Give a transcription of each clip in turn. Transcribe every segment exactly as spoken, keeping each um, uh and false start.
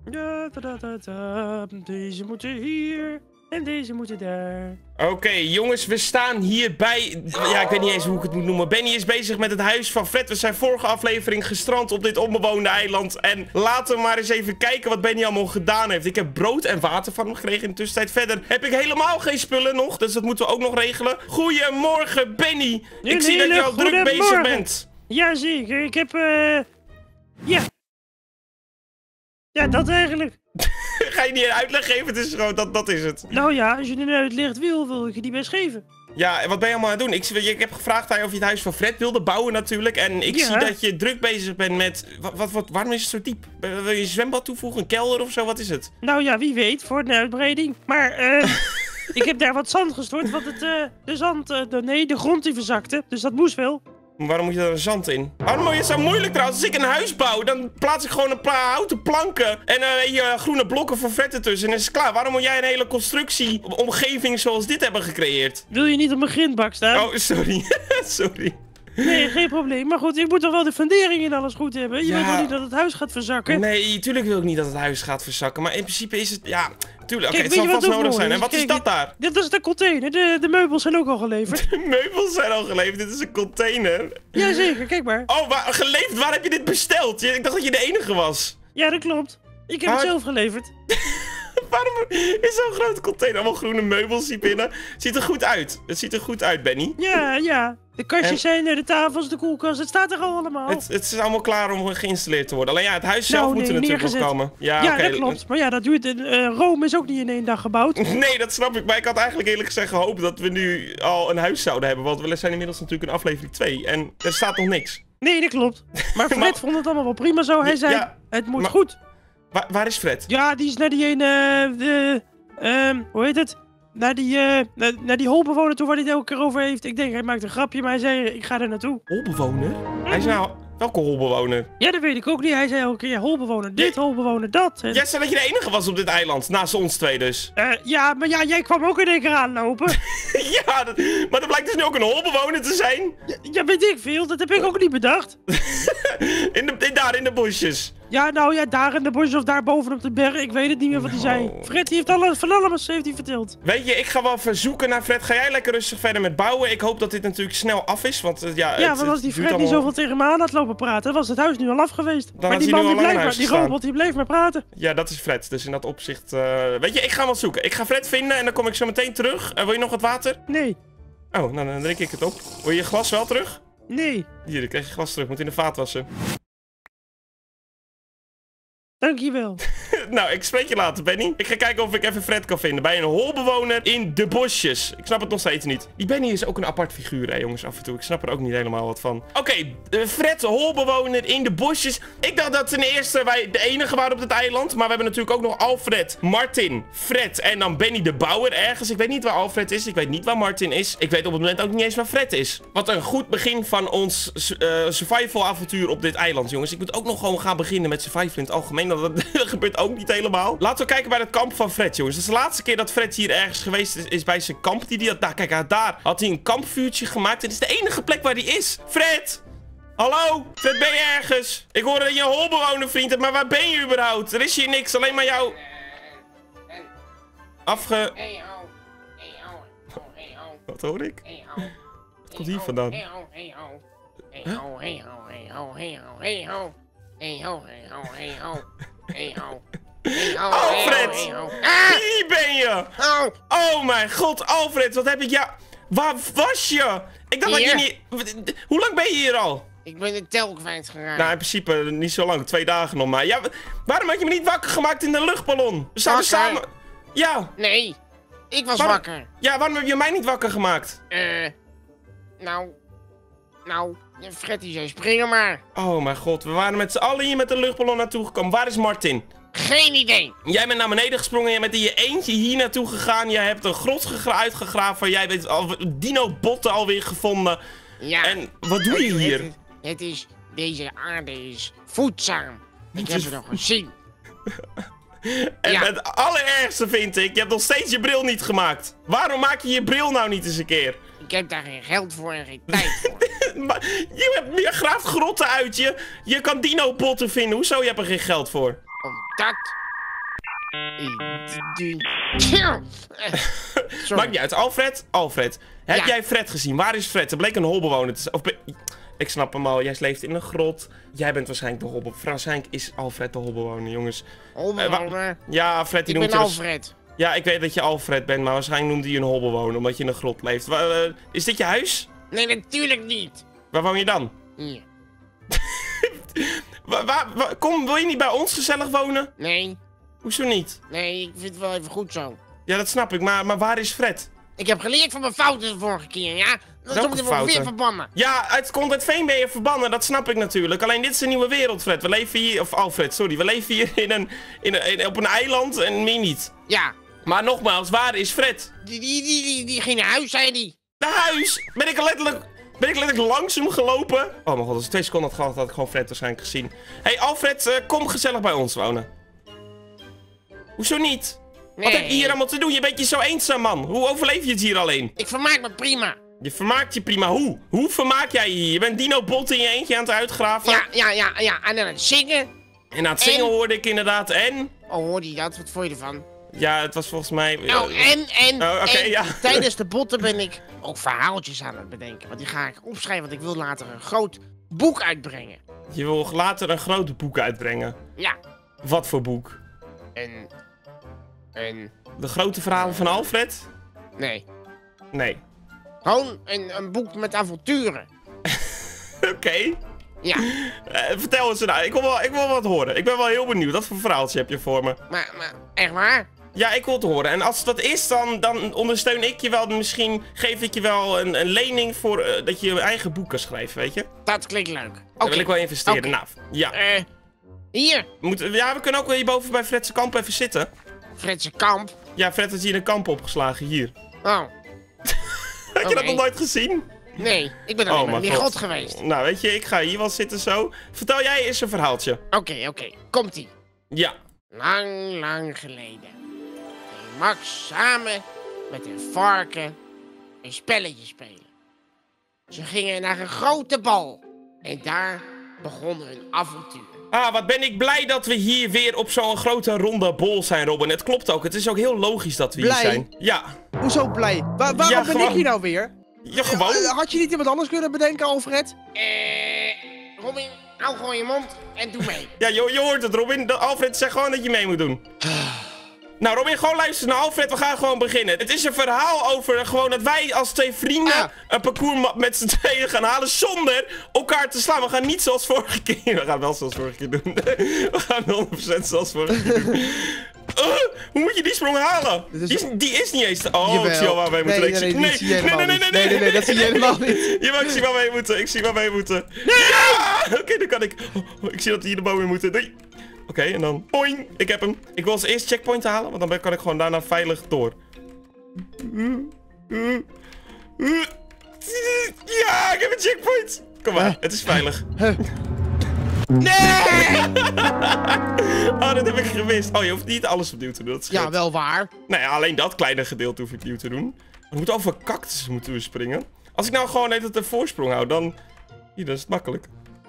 Ja, da, da, da, da. Deze moeten hier en deze moeten daar. Oké, okay, jongens, we staan hier bij... Ja, ik weet niet eens hoe ik het moet noemen. Benny is bezig met het huis van Fred. We zijn vorige aflevering gestrand op dit onbewoonde eiland. En laten we maar eens even kijken wat Benny allemaal gedaan heeft. Ik heb brood en water van hem gekregen in de tussentijd. Verder heb ik helemaal geen spullen nog. Dus dat moeten we ook nog regelen. Goedemorgen, Benny. Ik zie dat je al druk bezig bent. Jazeker, ik heb... eh. Uh... Ja. Ja, dat eigenlijk. Ga je niet een uitleg geven? Het is gewoon, dat, dat is het. Nou ja, als je een uitleg wil, wil ik je die best geven. Ja, en wat ben je allemaal aan het doen? Ik, ik heb gevraagd aan je of je het huis van Fred wilde bouwen natuurlijk. En ik ja. zie dat je druk bezig bent met... Wat, wat, wat, waarom is het zo diep? Wil je een zwembad toevoegen? Een kelder of zo? Wat is het? Nou ja, wie weet. Voor een uitbreiding. Maar eh... ik heb daar wat zand gestort, want het, uh, de zand... Uh, de, nee, de grond die verzakte. Dus dat moest wel. Waarom moet je daar zand in? Waarom is het zo moeilijk trouwens? Als ik een huis bouw, dan plaats ik gewoon een paar houten planken en uh, je groene blokken voor vet ertussen en is het klaar. Waarom moet jij een hele constructie, omgeving zoals dit hebben gecreëerd? Wil je niet op mijn grindbak staan? Oh, sorry. Sorry. Nee, geen probleem. Maar goed, ik moet toch wel de fundering in alles goed hebben? Je ja. weet wel niet dat het huis gaat verzakken? Nee, tuurlijk wil ik niet dat het huis gaat verzakken. Maar in principe is het... Ja, tuurlijk. Oké, okay, het zal vast nodig zijn. En wat Kijk, is dat daar? Dit is de container. De, de meubels zijn ook al geleverd. De meubels zijn al geleverd. Dit is een container. Jazeker, kijk maar. Oh, waar, geleverd? Waar heb je dit besteld? Ik dacht dat je de enige was. Ja, dat klopt. Ik heb ah. het zelf geleverd. Waarom is zo'n grote container? Allemaal groene meubels hier binnen. Ziet er goed uit. Het ziet er goed uit, Benny. Ja, ja. De kastjes en... zijn er, de tafels, de koelkast. Het staat er al allemaal. Het, het is allemaal klaar om geïnstalleerd te worden. Alleen ja, het huis zelf nou, moet nee, er natuurlijk nog komen. Ja, ja okay. dat klopt. Maar ja, dat duurt. Uh, Rome is ook niet in één dag gebouwd. Nee, dat snap ik. Maar ik had eigenlijk eerlijk gezegd gehoopt dat we nu al een huis zouden hebben. Want we zijn inmiddels natuurlijk in aflevering twee. En er staat nog niks. Nee, dat klopt. Maar Fred maar... vond het allemaal wel prima zo. Hij zei, ja, het moet maar... goed. Waar, waar is Fred? Ja, die is naar die ene... Uh, de, um, hoe heet het? Naar die, uh, naar, naar die holbewoner toe waar hij het elke keer over heeft. Ik denk, hij maakt een grapje, maar hij zei, ik ga er naartoe. Holbewoner? Mm-hmm. Hij is nou... Welke holbewoner? Ja, dat weet ik ook niet. Hij zei elke keer, holbewoner dit, nee. holbewoner dat. En... Jij zei dat je de enige was op dit eiland, naast ons twee dus. Uh, ja, maar ja, jij kwam ook in één keer aanlopen. Ja, dat, maar dat blijkt dus nu ook een holbewoner te zijn. Ja, ja, weet ik veel. Dat heb ik ook niet bedacht. in de, in, daar in de bosjes. Ja, nou ja, daar in de bosjes of daar bovenop de berg. Ik weet het niet meer wat hij oh. zei. Fred die heeft alles, van alles heeft hij verteld. Weet je, ik ga wel verzoeken naar Fred. Ga jij lekker rustig verder met bouwen. Ik hoop dat dit natuurlijk snel af is. Want uh, ja, ja, het, want als die Fred allemaal... niet zoveel tegen me aan had lopen praten, was het huis nu al af geweest. Dan maar die man die bleef maar, die staan. robot die bleef maar praten. Ja, dat is Fred. Dus in dat opzicht... Uh... Weet je, ik ga wel zoeken. Ik ga Fred vinden en dan kom ik zo meteen terug. Uh, wil je nog wat water? Nee. Oh, nou dan drink ik het op. Wil je je glas wel terug? Nee. Hier, dan krijg je glas terug. Moet in de vaat wassen. Dankjewel. Nou, ik spreek je later, Benny. Ik ga kijken of ik even Fred kan vinden bij een holbewoner in de bosjes. Ik snap het nog steeds niet. Die Benny is ook een apart figuur, hè, jongens, af en toe. Ik snap er ook niet helemaal wat van. Oké, okay, Fred, holbewoner in de bosjes. Ik dacht dat ten eerste wij de enige waren op dit eiland. Maar we hebben natuurlijk ook nog Alfred, Martin, Fred en dan Benny de Bouwer ergens. Ik weet niet waar Alfred is. Ik weet niet waar Martin is. Ik weet op het moment ook niet eens waar Fred is. Wat een goed begin van ons uh, survival avontuur op dit eiland, jongens. Ik moet ook nog gewoon gaan beginnen met survival in het algemeen. Dat, dat gebeurt ook niet helemaal. Laten we kijken bij het kamp van Fred, jongens. Dat is de laatste keer dat Fred hier ergens geweest is, is bij zijn kamp. Die die had, daar, kijk, daar had hij een kampvuurtje gemaakt. Het is de enige plek waar hij is. Fred! Hallo? Fred, ben je ergens? Ik hoor dat je een holbewoner vriend hebt, maar waar ben je überhaupt? Er is hier niks, alleen maar jou... Afge... Wat hoor ik? Wat komt hier vandaan? Hey ho, hey ho, hey ho, hey ho, hey ho, hey ho. Hey ho, hey ho, hey ho, hey ho. Hey ho, Alfred! Hey ho, ah! Hier ben je! Oh. Oh mijn god, Alfred, wat heb ik jou... Waar was je? Ik dacht hier? dat je niet... Hoe lang ben je hier al? Ik ben de tel kwijtgeraakt. Nou, in principe niet zo lang, twee dagen nog maar. Ja, waarom had je me niet wakker gemaakt in de luchtballon? We zouden samen... Ja. Nee, ik was waarom... wakker. Ja, waarom heb je mij niet wakker gemaakt? Eh, uh, nou... Nou... Fred die zei, springen maar. Oh mijn god, we waren met z'n allen hier met de luchtballon naartoe gekomen. Waar is Martin? Geen idee. Jij bent naar beneden gesprongen, jij bent in je eentje hier naartoe gegaan. Jij hebt een grot uitgegraven, jij hebt al dino-botten alweer gevonden. Ja. En wat doe je hier? Het, het is, deze aarde is voedzaam. Ik heb het nog gezien. En ja. het allerergste vind ik, je hebt nog steeds je bril niet gemaakt. Waarom maak je je bril nou niet eens een keer? Ik heb daar geen geld voor en geen tijd voor. Maar je, hebt, je graaft grotten uit je. Je kan dino-botten vinden. Hoezo? Je hebt er geen geld voor. Omdat Maakt niet uit. Alfred, Alfred. Heb Ja. jij Fred gezien? Waar is Fred? Er bleek een holbewoner te zijn. Of be- Ik snap hem al. Jij leeft in een grot. Jij bent waarschijnlijk de holbewoner. Waarschijnlijk is Alfred de holbewoner, jongens. Holbewoner. Ja, Fred die Ik noemt ben je dus- Alfred. Ja, ik weet dat je Alfred bent, maar waarschijnlijk noemde je een holbewoner omdat je in een grot leeft. Wa- eh, is dit je huis? Nee, natuurlijk niet. Waar woon je dan? Hier. Wa- wa- wa- kom, wil je niet bij ons gezellig wonen? Nee, Hoezo niet? nee, ik vind het wel even goed zo. Ja, dat snap ik, maar, maar waar is Fred? Ik heb geleerd van mijn fouten de vorige keer, ja? Dan Welke moet ik wel fouten? weer verbannen. Ja, uit Content Veen ben je verbannen, dat snap ik natuurlijk. Alleen dit is een nieuwe wereld, Fred. We leven hier, of Alfred, sorry. We leven hier in een, in een, in- op een eiland en meer niet. Ja, Maar nogmaals, waar is Fred? die, die, die, die, die ging naar huis, zei die. Naar huis! Ben ik letterlijk... Ben ik letterlijk langs hem gelopen? Oh mijn god, als ik twee seconden had gehad, had ik gewoon Fred waarschijnlijk gezien. Hé, hey, Alfred, eh, kom gezellig bij ons wonen. Hoezo niet? Nee. Wat heb je hier allemaal te doen? Je bent je zo eenzaam, man. Hoe overleef je het hier alleen? Ik vermaak me prima. Je vermaakt je prima. Hoe? Hoe vermaak jij je hier? Je bent Dino Bot in je eentje aan het uitgraven. Ja, ja, ja, ja. En aan het zingen. En aan het zingen En? hoorde ik inderdaad. En? Oh, hoorde je dat? Wat vond je ervan? Ja, het was volgens mij... Nou, en, en, Oh, oké, en ja. tijdens de botten ben ik ook verhaaltjes aan het bedenken. Want die ga ik opschrijven, want ik wil later een groot boek uitbrengen. Je wil later een groot boek uitbrengen. Ja, Wat voor boek? en... En... De grote verhalen van Alfred? Nee. Nee. Gewoon een, een boek met avonturen. Oké. Ja, Eh, vertel eens nou. Ik wil, wel, ik wil wat horen. Ik ben wel heel benieuwd. Wat voor verhaaltje heb je voor me? maar, maar echt waar? Ja, ik wil het horen. En als dat is, dan, dan ondersteun ik je wel. Misschien geef ik je wel een, een lening voor eh, dat je je eigen boek kan schrijven, weet je? Dat klinkt leuk. Oké. Daar wil ik wel investeren. Oké. Nou, ja. Eh, hier, We moeten, ja, we kunnen ook wel hierboven bij Fredse kamp even zitten. Fredse Kamp. Ja, Fred heeft hier een kamp opgeslagen, hier. Oh, Heb je Oké. dat nog nooit gezien? nee, ik ben alleen Oh, maar mijn in god. God geweest. Nou, weet je, ik ga hier wel zitten zo. Vertel jij eens een verhaaltje. Oké, oké, komt-ie. Ja. Lang, lang geleden ging Max samen met een varken een spelletje spelen. Ze gingen naar een grote bal en daar begon hun avontuur. Ah, wat ben ik blij dat we hier weer op zo'n grote ronde bol zijn, Robin. Het klopt ook. Het is ook heel logisch dat we Blij? hier zijn. Ja. Hoezo blij? Wa- waarom Ja, ben gewoon. ik hier nou weer? Ja, gewoon. Eh, had je niet iemand anders kunnen bedenken, Alfred? Eh, Robin, hou gewoon je mond en doe mee. Ja, je, je hoort het, Robin. De, Alfred zegt gewoon dat je mee moet doen. Nou, Robin, gewoon luisteren naar Alfred. We gaan gewoon beginnen. Het is een verhaal over gewoon dat wij als twee vrienden Ah. een parcours met z'n tweeën gaan halen zonder elkaar te slaan. We gaan niet zoals vorige keer. We gaan wel zoals vorige keer doen. We gaan honderd procent zoals vorige keer doen. Uh, hoe moet je die sprong halen? Dit is- Die, is, die is niet eens... te- Oh, Jawel. ik zie al waar wij moeten. Nee, Ik nee, zie- nee, die zie je helemaal nee, nee, niet. nee, Nee, nee, nee, dat zie je helemaal niet. Jawel, ik zie waar wij moeten. Ik zie waar wij moeten. Ja! Oké, dan kan ik. Oh, oh, ik zie dat we hier de boom in moeten. Doei. Oké, en dan... Boing! Ik heb hem. Ik wil als eerst checkpoint halen, want dan ben- kan ik gewoon daarna veilig door. Ja, ik heb een checkpoint! Kom maar, Huh? het is veilig. Huh. Nee! Oh, dat heb ik gemist. Oh, je hoeft niet alles opnieuw te doen. Dat Ja, scheelt. wel waar. Nou ja, alleen dat kleine gedeelte hoef ik opnieuw te doen. We moeten over cactussen moeten we springen. Als ik nou gewoon even de voorsprong hou, dan... Hier, dan is het makkelijk.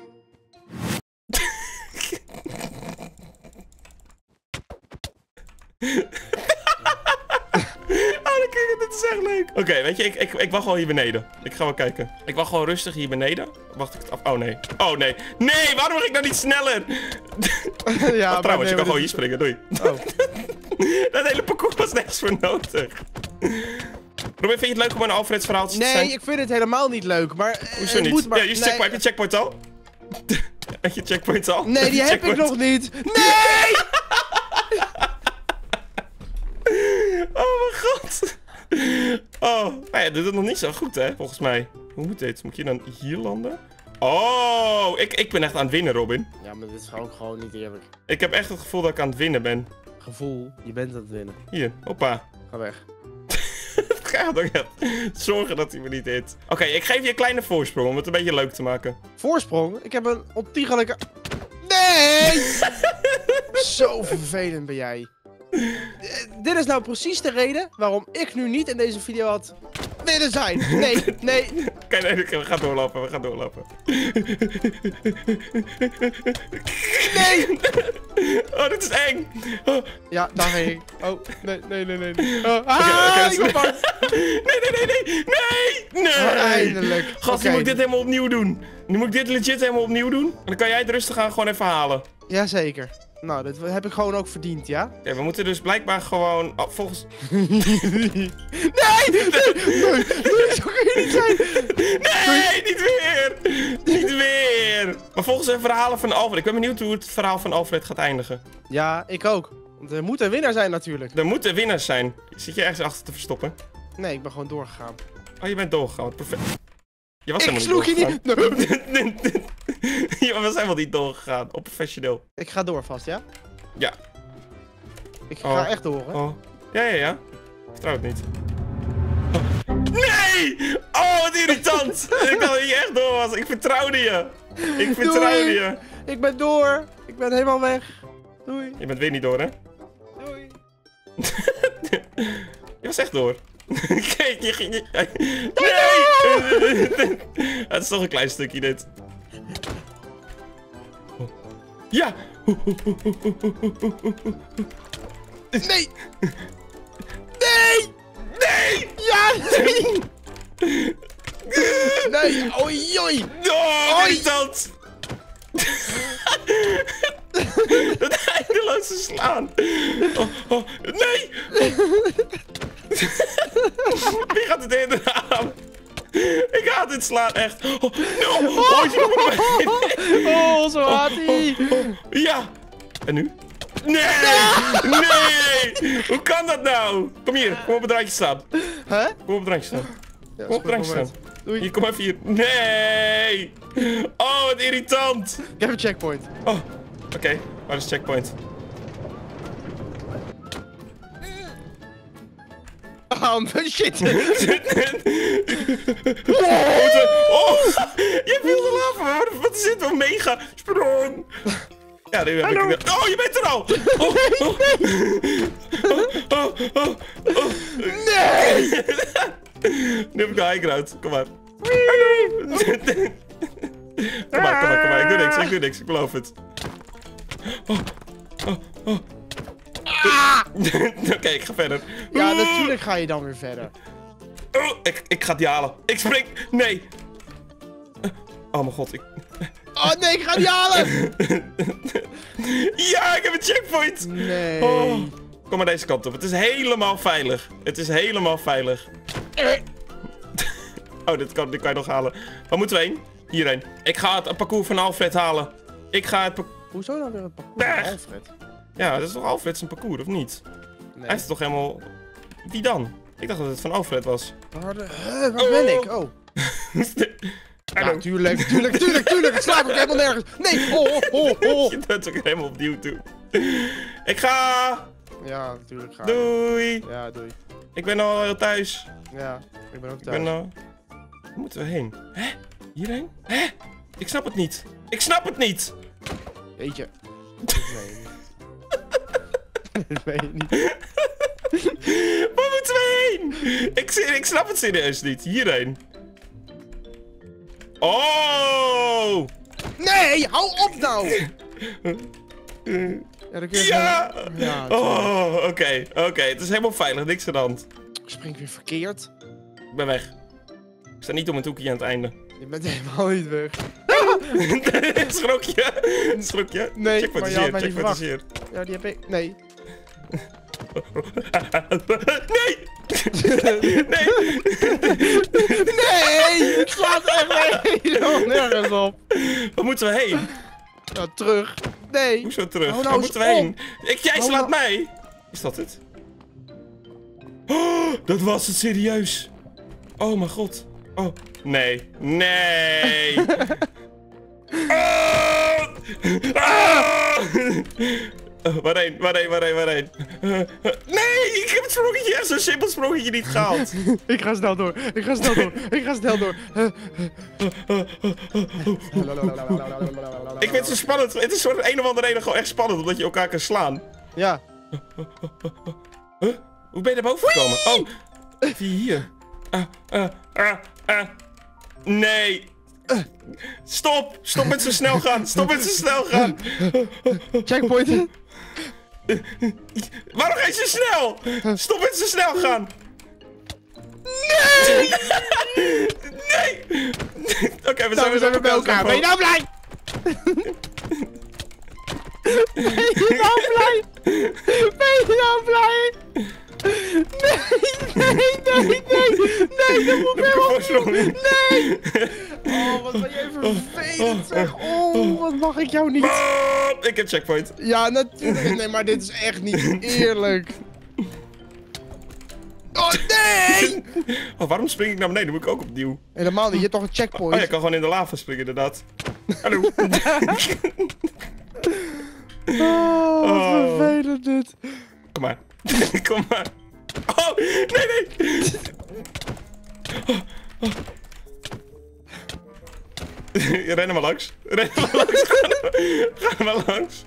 Oh, dan kijk ik, dit is echt leuk. Oké, weet je, ik, ik, ik wacht wel hier beneden. Ik ga wel kijken. Ik wacht gewoon rustig hier beneden. Wacht ik het af. Oh nee. Oh nee. Nee, waarom mag ik nou niet sneller? ja, Oh, maar trouwens, je nee, kan maar gewoon hier dit- springen. Doei. Oh. Dat hele parcours was nergens voor nodig. Robin, vind je het leuk om een Alfreds verhaaltje te zijn? Nee, ik vind het helemaal niet leuk, maar... eh, Hoezo het niet? moet maar... Ja, je nee, checkpoint, heb je checkpoint al? Heb je checkpoint al? nee, die je heb ik checkpoint? nog niet. Nee! Oh mijn god. Oh, nou ja, doet het nog niet zo goed, hè, volgens mij. Hoe moet dit? Moet je dan hier landen? Oh, ik, ik ben echt aan het winnen, Robin. Ja, maar dit is ook gewoon niet eerlijk. Ik heb echt het gevoel dat ik aan het winnen ben. Gevoel, je bent aan het winnen. Hier, hoppa. Ga weg. Het gaat ook echt. Zorgen dat hij me niet hit. Oké, ik geef je een kleine voorsprong om het een beetje leuk te maken. Voorsprong? Ik heb een ontiegelijke... Nee! Zo vervelend ben jij. Eh, dit is nou precies de reden waarom ik nu niet in deze video had binnen zijn. Nee, nee. Kijk, nee, we gaan doorlopen, we gaan doorlopen. Nee. Oh, dit is eng. Oh. Ja, daar ging ik. Oh, nee, nee, nee, nee. Oh, ah, Oké, oké, ik ben bang. Nee, nee, nee, nee. Nee. Nee. Oh, eindelijk. Gast, nu Oké. moet ik dit helemaal opnieuw doen. Nu moet ik dit legit helemaal opnieuw doen. En dan kan jij het rustig aan gewoon even halen. Jazeker. Nou, dat heb ik gewoon ook verdiend, ja? Oké, we moeten dus blijkbaar gewoon... Oh, volgens... Nee! Nee! Nee! Nee, zo kun je niet zijn! Nee, niet weer! Niet weer! Maar volgens de verhalen van Alfred... Ik ben benieuwd hoe het verhaal van Alfred gaat eindigen. Ja, ik ook. Want er moet een winnaar zijn natuurlijk. Er moeten winnaars zijn. Zit je ergens achter te verstoppen? Nee, ik ben gewoon doorgegaan. Oh, je bent doorgegaan. Perfect. Je was Ik helemaal sloeg je niet doorgegaan. niet... Je was helemaal niet doorgegaan. Op professioneel. Ik ga door vast, ja? Ja. Ik Oh. ga echt door, hè? Oh. Ja, ja, ja. Ik vertrouw het niet. Oh. Nee! Oh, wat irritant! Ik dacht dat je echt door was. Ik vertrouwde je. Ik vertrouwde Doei. je. Ik ben door. Ik ben helemaal weg. Doei. Je bent weer niet door, hè? Doei. Je was echt door. Kijk, je ging... je- Nee! Het is toch een klein stukje, dit. Oh. Ja! Nee! Nee! Nee! Ja! Nee! Nee! Oei, oei! Oh, Oei. irritant! Dat eindeloze slaan. Oh, oh, nee! Wie gaat het in de raam? Ik haat dit slaan, echt. Oh, no. Oh, je- Oh, zo haat hij! Ja! En nu? Nee! Nee! Hoe kan dat nou? Kom hier, kom op het randje staan. Hè? Kom op het randje staan. Ja, Kom op het randje staan. Doei. Hier, kom even hier. Nee! Oh, wat irritant! Ik heb een checkpoint. Oh, oké. Waar is de checkpoint? Oh, shit! Oh, oh, je wilde lava. Wat- Wat is dit? Een mega sprong. Ja, nu heb Hallo. ik het. Oh, je bent er al. Oh, oh. Oh, oh, oh, oh. Nee! Nu heb ik de high ground. Kom maar. Hallo. Kom maar, kom maar, kom maar. Ik doe niks, ik doe niks. Ik beloof het. Oh, oh, oh. Oké, ik ga verder. Ja, natuurlijk ga je dan weer verder. Oh, ik, ik ga die halen. Ik spring. Nee. Oh mijn god, ik... Oh nee, ik ga die halen! Ja, ik heb een checkpoint. Nee. Oh. Kom maar deze kant op. Het is helemaal veilig. Het is helemaal veilig. Oh, dit kan, dit kan je nog halen. Waar moeten we heen? Hierheen. Ik ga het parcours van Alfred halen. Ik ga het parcours... Hoezo dan weer het parcours van Weg. Alfred? Ja, dat is toch Alfred zijn parcours, of niet? Nee. Hij heeft het toch helemaal... Wie dan? Ik dacht dat het van Alfred was. Waar, de... Huh, waar ben ik? Oh. Ja, Hallo. tuurlijk, tuurlijk, tuurlijk, tuurlijk. Het slaat ook helemaal nergens. Nee, oh, oh, oh, oh. Je doet het ook helemaal opnieuw toe. Ik ga... Ja, natuurlijk ga je. Doei. Ja, doei. Ik ben al heel thuis. Ja, ik ben ook Ik thuis. ben al... Waar moeten we heen? Hè? Hierheen? Hè? Ik snap het niet. Ik snap het niet. Weet je. Dat weet je niet. Dat weet je niet. Waar moeten we heen? Ik, ik snap het serieus niet. Hierheen. Oh! Nee, hou op nou! Ja, dan kun je Ja! zo- Ja, Oh, oké. Oké, het is helemaal veilig. Niks aan de hand. ik spring weer verkeerd. Ik ben weg. Ik sta niet om het hoekje aan het einde. Je bent helemaal niet weg. Schrok je? Schrok je? Nee, Check maar je wat had mij check niet wat verwacht. Ja, die heb ik. Nee. Nee! Nee! Nee! Het slaat echt helemaal nergens op. Waar moeten we heen? Nou, terug. Nee. Hoezo terug? Hou nou Waar eens moeten we heen? op. Ik, jij Hou slaat nou- mij! Is dat het? Oh, dat was het serieus. Oh mijn god. Oh, nee. Nee! Oh! Ah! Oh, waarheen, waarheen, waarheen, waarheen? Uh, uh, nee, ik heb het sprongetje, echt zo'n simpel sprongetje niet gehaald. Ik ga snel door. Ik ga snel door. Ik ga snel door. Ik vind het zo spannend. Het is voor een of andere reden gewoon echt spannend, omdat je elkaar kan slaan. Ja. Huh? Hoe ben je naar boven gekomen? Oh, via hier. Ah, ah, ah, ah. Nee. Stop! Stop met zo snel gaan! Stop met zo snel gaan! Checkpoint. Waarom ga je zo snel? Stop met zo snel gaan! Nee! Nee! Oké, okay, we Nou, zijn we zijn weer bij elkaar. Ben je nou blij? Ben je nou blij? Ben je nou blij? Nee, nee, nee, nee. Nee, dat moet ik helemaal niet. Nee! Oh, wat ben jij vervelend zeg. Oh, wat mag ik jou niet. Ik heb checkpoint. Ja, natuurlijk. Nee, maar dit is echt niet eerlijk. Oh, nee! Oh, waarom spring ik naar beneden? Dan moet ik ook opnieuw. Helemaal niet. Je hebt toch een checkpoint? Oh ja, ik kan gewoon in de lava springen, inderdaad. Hallo. Oh, wat Oh. vervelend dit. Kom maar. Kom maar. Oh, nee, nee. Oh, oh. Ren er maar langs. Ren er maar langs. Ga er maar, ga er maar langs.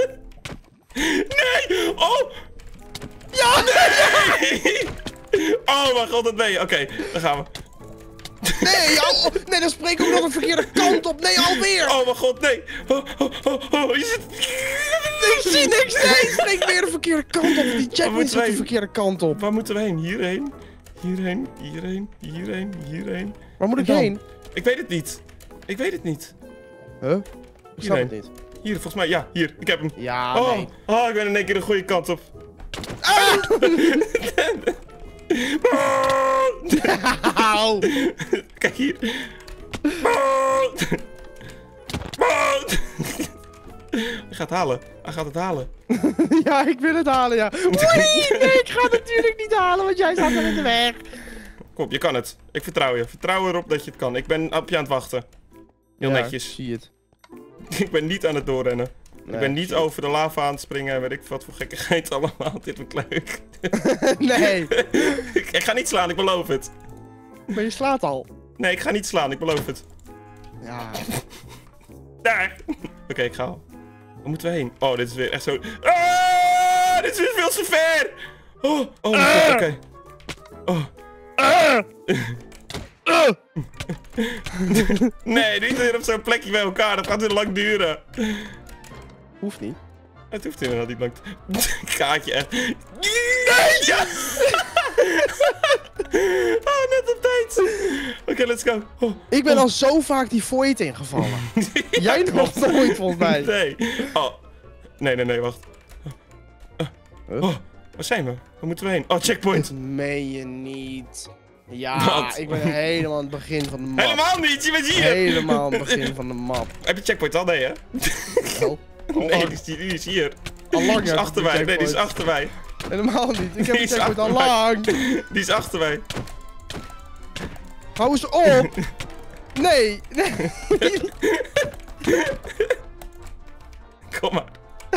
Nee! Oh! Ja! Nee! Oh mijn god, dat ben je. Oké, okay, dan gaan we. Nee, oh, nee, dan spreek ik ook nog de verkeerde kant op. Nee, alweer. Oh mijn god, nee. Oh, oh, oh, oh, je zit... Ik zie niks. Nee, ik spreek weer de verkeerde kant op. Die checkpoint zit de verkeerde kant op. Waar moeten we heen? Hierheen? Hierheen? Hierheen? Hierheen? Hierheen? Waar moet ik Dan? heen? Ik weet het niet. Ik weet het niet. Huh? Ik snap het Hierheen. niet. Hier, volgens mij. Ja, hier. Ik heb hem. Ja, Oh, nee. oh, ik ben in één keer de goede kant op. Ah! Auw. Kijk hier. Hij gaat halen. Hij gaat het halen. Ja, ik wil het halen, ja. Oei, nee, ik ga het natuurlijk niet halen, want jij staat er in de weg. Kom, je kan het. Ik vertrouw je. Vertrouw erop dat je het kan. Ik ben op je aan het wachten. Heel Ja, netjes. zie het. Ik ben niet aan het doorrennen. Nee, ik ben niet zie het. over de lava aan het springen en weet ik wat voor gekkigheid allemaal. Dit wordt leuk. Nee, ik, ik ga niet slaan, ik beloof het. maar je slaat al. Nee, ik ga niet slaan, ik beloof het. Ja. Daar! Oké, okay, ik ga al. Waar moeten we heen? Oh, dit is weer echt zo... Ah, dit is weer veel te ver! Oh, oh mijn god, oké. Oh. Nee, niet weer op zo'n plekje bij elkaar, dat gaat weer lang duren. Hoeft niet. Het hoeft inderdaad niet lang te... Kaartje echt. Nee, ja! Oh, net op tijd. Oké, okay, let's go. Oh. Ik ben al zo vaak die void ingevallen. Ja, Jij nog klopt. nooit, volgens mij. Nee. Oh. Nee, nee, nee, wacht. Huh? Oh, waar zijn we? Waar moeten we heen? Oh, checkpoint. Dat meen je niet. Ja, Wat? ik ben helemaal aan het begin van de map. Helemaal niet, je bent hier. Helemaal aan het begin van de map. Heb je checkpoint al? Nee, hè? Oh, Nee, die is, die, die is hier. al lang Die is achter mij. Nee, die is achter mij. Helemaal niet. Ik heb Die een is checkpoint al achter mij. lang. Die is achter mij. Hou eens op. Nee. Nee. Kom maar.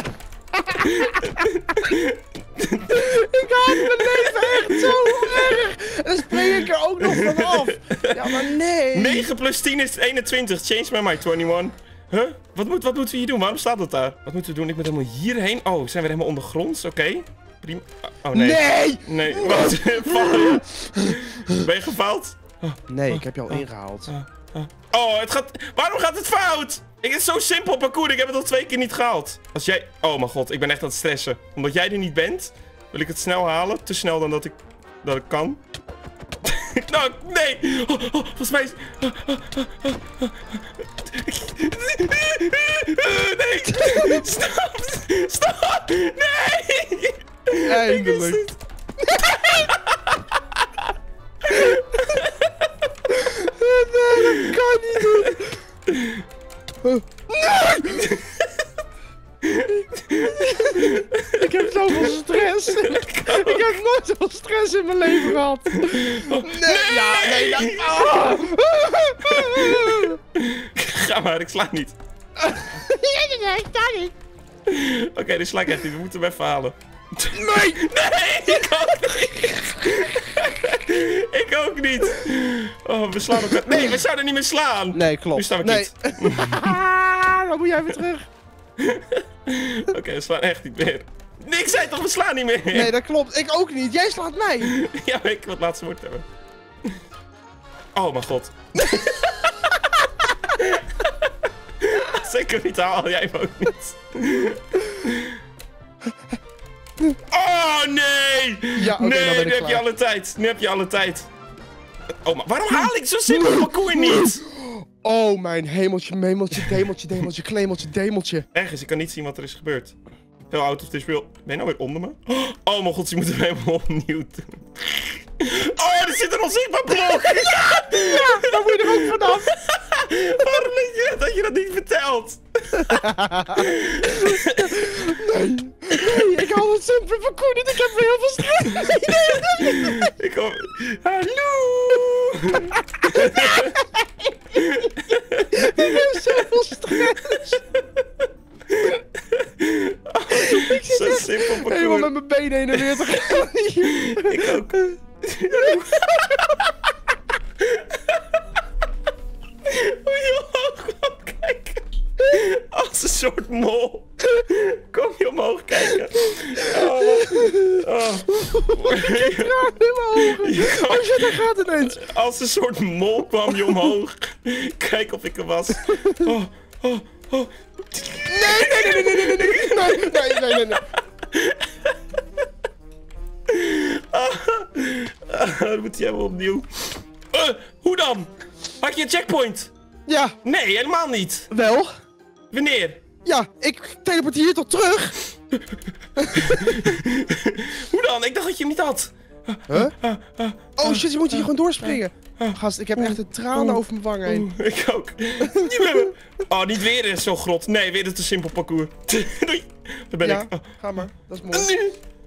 Ik haat mijn leven echt zo erg. En dan spring ik er ook nog vanaf. Ja, maar nee. negen plus tien is eenentwintig. Change my mind, eenentwintig. Huh? Wat, moet, wat moeten we hier doen? Waarom staat dat daar? Wat moeten we doen? Ik moet helemaal hierheen. Oh, zijn we helemaal ondergronds? Oké. Okay. Prima. Oh, nee. Nee. Nee, wat? Val je? Ben je gefaald? Nee, ik heb jou al ingehaald. Oh, het gaat... Waarom gaat het fout? Ik, het is zo simpel parcours. Ik heb het al twee keer niet gehaald. Als jij... Oh mijn god, ik ben echt aan het stressen. Omdat jij er niet bent, wil ik het snel halen. Te snel dan dat ik... Dat ik kan. Nou, nee! Oh, oh, volgens mij is... Oh, oh, oh, oh, oh. Nee! Stop! Stop! Nee! Eindelijk. Ik Nee, dat kan niet doen. Nee! Ik heb zoveel stress. Ik heb nooit zoveel stress in mijn leven gehad. Nee, ja, nee, dat... Oh. Ga maar, ik sla niet. Nee, ik sta niet. Oké, okay, dit sla ik echt niet. We moeten hem even halen. Nee! Nee, ik ook niet. Ik ook niet. Oh, we slaan elkaar. Nee, we zouden niet meer slaan. Nee, klopt. Nu staan we nee. niet. Dan moet jij weer terug. Oké, okay, we slaan echt niet meer. Nee, ik zei toch, we slaan niet meer. Nee, dat klopt. Ik ook niet. Jij slaat mij. Ja, maar ik wil het laatste woord hebben. Oh mijn god. Zeker niet haal, jij hem ook niet. Oh nee! Ja, okay, nee, dan ben nu ik heb je klaar. alle tijd. Nu heb je alle tijd. Oh, maar waarom haal ik zo'n simpel parcours niet? Oh, mijn hemeltje, memeltje, demeltje, demeltje, klemeltje, demeltje. Ergens, ik kan niet zien wat er is gebeurd. Heel out of this world. Ben je nou weer onder me? Oh mijn god, ze moeten hem helemaal opnieuw doen. Oh, er zit een onzichtbaar blok! Ja! Ja, dan moet je er ook vanaf. Waarom denk je dat je dat niet vertelt? Nee, nee, ik hou het simpele parcours niet. Ik heb weer heel veel stress. Ik hoor... Hallo! Ik heb zoveel stress. Zo simpel Helemaal parcours. met mijn benen heen en weer te gaan. Ik ook. Moet je omhoog gaan kijken? Als een soort mol. Kom je omhoog kijken? Oh. Oh. Tranen in mijn ogen. Oh shit, daar gaat het ineens. Als een soort mol kwam je omhoog. Kijk of ik er was. Oh, oh, oh. Nee, nee, nee, nee, nee, nee, nee, nee, nee, nee, nee, nee. Ah, dan moet hij helemaal opnieuw. Uh, hoe dan? Had je een checkpoint? Ja, Nee, helemaal niet. wel. Wanneer? Ja, ik teleporteer hier tot terug. Hoe dan? Ik dacht dat je hem niet had. Huh? Oh shit, je moet hier gewoon doorspringen. Gast, ik heb echt de tranen over mijn wangen heen. Oeh, ik ook. Niet meer me. Oh, niet weer zo'n grot. Nee, weer een te simpel parcours. Doei. Daar ben Ja, ik. Oh. ga maar. Dat is mooi.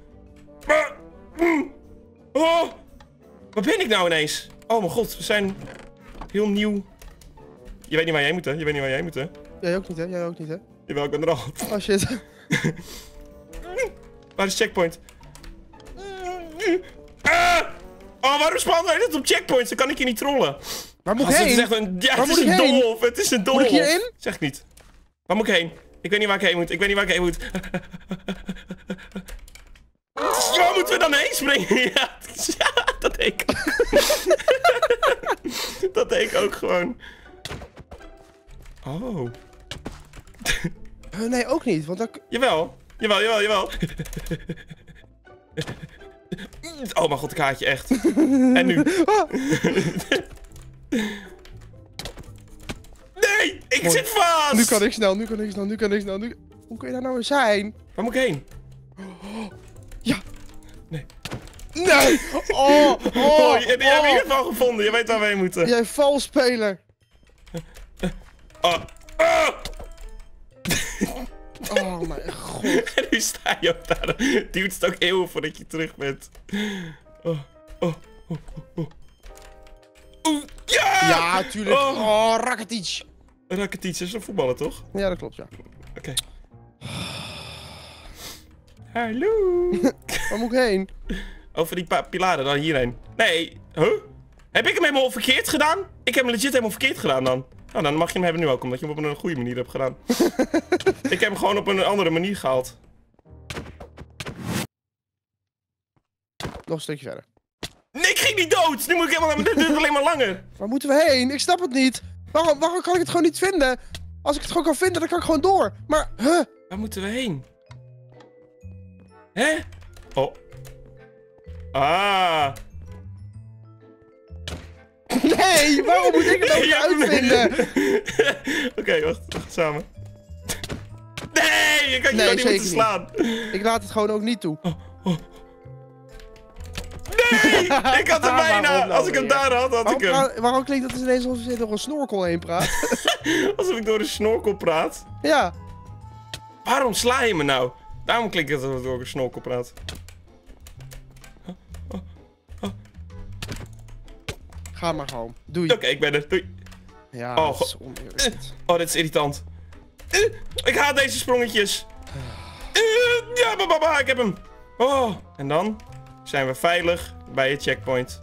Oh, waar ben ik nou ineens? Oh mijn god, we zijn heel nieuw. Je weet niet waar jij moet, hè? Je weet niet waar jij moet, hè? Jij ook niet, hè? Jij ook niet, hè? Jawel, ik ben er al. Oh shit. Waar is checkpoint? Ah! Oh, waarom spannen wij dit op checkpoints? Dan kan ik je niet trollen. Waar moet ik Gast, het is heen? echt een, ja, Waar het moet is ik een heen? doolhof. Het is een doolhof. Moet ik hierin? Zeg ik niet. Waar moet ik heen? Ik weet niet waar ik heen moet. Ik weet niet waar ik heen moet. Waar moeten we dan heen springen? Ja, ja dat deed ik ook. Dat deed ik ook gewoon. Oh. Uh, nee, ook niet, want dan... Jawel. Jawel, jawel, jawel. Oh mijn god, ik haat je echt. En nu? Ah, Nee, ik Mooi. zit vast. nu kan ik snel, nu kan ik snel, nu kan ik snel. Nu... Hoe kun je daar nou weer zijn? Waar moet ik heen? Ja. Nee. Nee! Oh, oh, Oh, je, je hebt in oh. ieder geval gevonden. Je weet waar we heen moeten. Jij valspeler. Oh. Oh. Oh mijn god. En nu sta je ook daar. Het duurt het ook eeuwen voordat je terug bent. Oh. Oh. Oh. Oh. Oh. Ja! Ja, tuurlijk. Oh. Oh, Rakitic. Rakitic is een voetballer, toch? Ja, dat klopt, ja. Oké. Okay. Hallo. Waar moet ik heen? Over die pa pilaren dan hierheen. Nee. Huh? Heb ik hem helemaal verkeerd gedaan? Ik heb hem legit helemaal verkeerd gedaan dan. Nou, dan mag je hem hebben nu ook, omdat je hem op een goede manier hebt gedaan. Ik heb hem gewoon op een andere manier gehaald. Nog een stukje verder. Nee, ik ging niet dood! Nu moet ik helemaal... Dit duurt alleen maar langer. Waar moeten we heen? Ik snap het niet. Waarom, waarom kan ik het gewoon niet vinden? Als ik het gewoon kan vinden, dan kan ik gewoon door. Maar, huh? Waar moeten we heen? Hè? Oh. Ah. Nee, waarom moet ik het ook Ja, uitvinden? Oké, okay, wacht. Wacht, samen. Nee, je kan je Nee, gewoon niet zeker moeten slaan. Ik laat het gewoon ook niet toe. Oh, oh. Nee, ik had hem bijna. Waarom nou Als ik hem weer? daar had, had Waarom, ik hem. pra- waarom klinkt dat ineens alsof je door een snorkel heen praat? Alsof ik door een snorkel praat. Ja. Waarom sla je me nou? Daarom klinkt het alsof ik door een snorkel praat. Ga maar gewoon. Doei. Oké, okay, ik ben er. Doei. Ja, Oh, dat is go- oneerlijk. dit. Oh, dit is irritant. Uh, ik haat deze sprongetjes. Uh, ja, baba, ik heb hem. Oh, en dan zijn we veilig bij het checkpoint.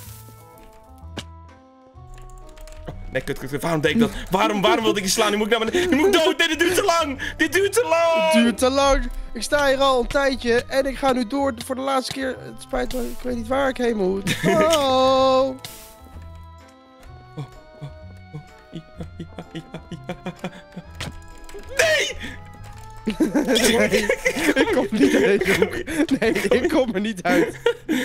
Oh, nee, kut, kut, kut. Waarom deed ik dat? Waarom, waarom wilde ik je slaan? Nu moet ik naar beneden. Nu moet ik dood. Nee, dit duurt te lang. Dit duurt te lang. Het duurt te lang. Ik sta hier al een tijdje en ik ga nu door voor de laatste keer. Het spijt me, ik weet niet waar ik heen moet. Oh. Nee! Nee, ik kom niet uit deze hoek. Nee, ik kom er niet uit.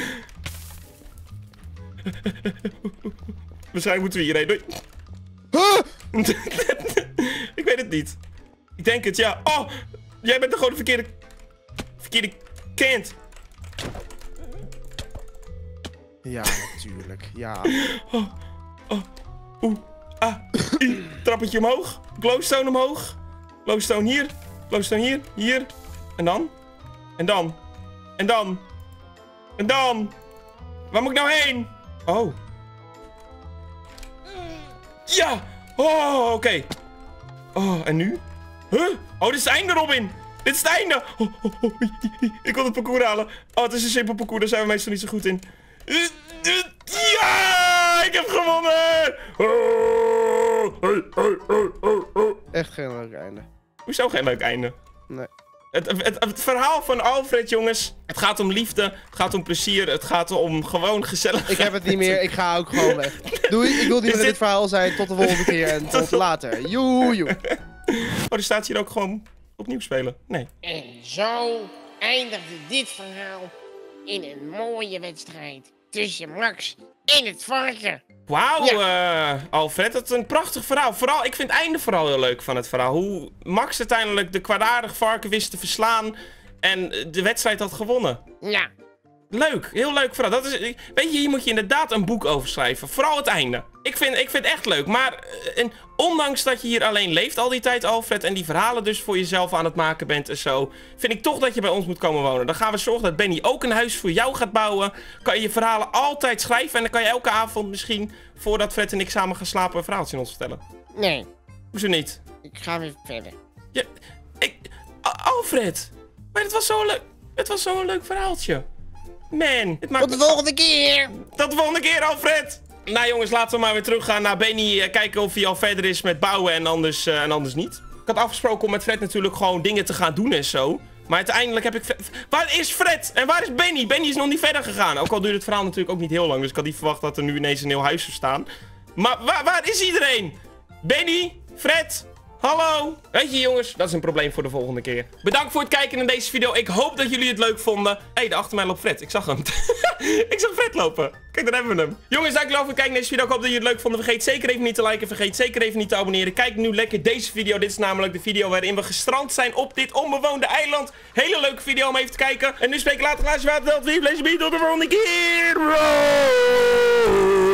Waarschijnlijk moeten we hierheen. Doei. Huh? Ik weet het niet. Ik denk het, ja. Oh, jij bent er gewoon de verkeerde... Verkeerde kind. Ja, natuurlijk. Ja. Oh, oh, oeh, ah, i, trappetje omhoog. Glowstone omhoog. Glowstone hier. Glowstone hier. Hier. En dan? En dan? En dan? En dan? Waar moet ik nou heen? Oh. Ja! Oh, oké. Okay. Oh, en nu? Huh? Oh, dit is het einde, Robin. Dit is het einde. Oh, oh, oh. Ik wil het parcours halen. Oh, het is een simpel parcours. Daar zijn we meestal niet zo goed in. Ja! Ik heb gewonnen! Echt geen leuk einde. Hoezo geen leuk einde? Nee. Het, het, het, het verhaal van Alfred, jongens. Het gaat om liefde. Het gaat om plezier. Het gaat om gewoon gezellig. Ik heb het niet meer. Ik ga ook gewoon weg. Doei. Ik wil niet meer in dit verhaal zijn. Tot de volgende keer. En tot later. Joe, joe. Oh, er staat hier ook gewoon opnieuw spelen. Nee. En zo eindigde dit verhaal in een mooie wedstrijd tussen Max en het varken. Wauw, ja. uh, Alfred, dat is een prachtig verhaal. Vooral, ik vind het einde vooral heel leuk van het verhaal. Hoe Max uiteindelijk de kwaadaardig varken wist te verslaan en de wedstrijd had gewonnen. Ja. Leuk, heel leuk verhaal. Dat is, weet je, hier moet je inderdaad een boek over schrijven. Vooral het einde. Ik vind, ik vind het echt leuk. Maar uh, en, ondanks dat je hier alleen leeft al die tijd, Alfred, en die verhalen dus voor jezelf aan het maken bent en zo, vind ik toch dat je bij ons moet komen wonen. Dan gaan we zorgen dat Benny ook een huis voor jou gaat bouwen. Kan je je verhalen altijd schrijven en dan kan je elke avond misschien, voordat Fred en ik samen gaan slapen, een verhaaltje aan ons vertellen. Nee. Hoezo niet? Ik ga weer verder. Ja, ik... Alfred! Maar het was zo'n leuk... Het was zo'n leuk verhaaltje. Man, het maakt... Tot de volgende keer! Tot de volgende keer, Alfred! Nou jongens, laten we maar weer teruggaan naar Benny. Uh, kijken of hij al verder is met bouwen en anders, uh, en anders niet. Ik had afgesproken om met Fred natuurlijk gewoon dingen te gaan doen en zo. Maar uiteindelijk heb ik... Waar is Fred? En waar is Benny? Benny is nog niet verder gegaan. Ook al duurt het verhaal natuurlijk ook niet heel lang. Dus ik had niet verwacht dat er nu ineens een heel huis zou staan. Maar waar, waar is iedereen? Benny? Fred? Hallo? Weet je jongens, dat is een probleem voor de volgende keer. Bedankt voor het kijken naar deze video. Ik hoop dat jullie het leuk vonden. Hé, hey, daar achter mij loopt Fred. Ik zag hem. Ik zag Fred lopen. Kijk, daar hebben we hem. Jongens, dankjewel voor het kijken naar deze video. Ik hoop dat jullie het leuk vonden. Vergeet zeker even niet te liken. Vergeet zeker even niet te abonneren. Kijk nu lekker deze video. Dit is namelijk de video waarin we gestrand zijn op dit onbewoonde eiland. Hele leuke video om even te kijken. En nu spreek ik later glaasje water. Tot de volgende keer.